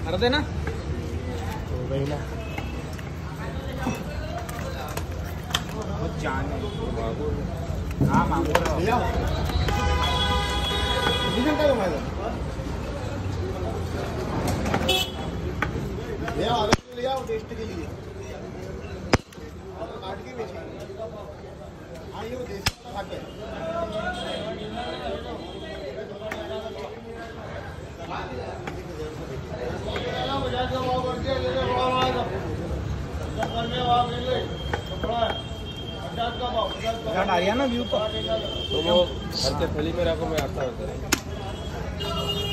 कर देना हो गई ना बहुत जान है हाँ मांगो भैया ले आओ टेस्ट के लिए काट के बेचेंगे। हाँ ये देसी काट है आ गया ना व्यू तो वो घर के थैली में रखो मैं आता हूँ।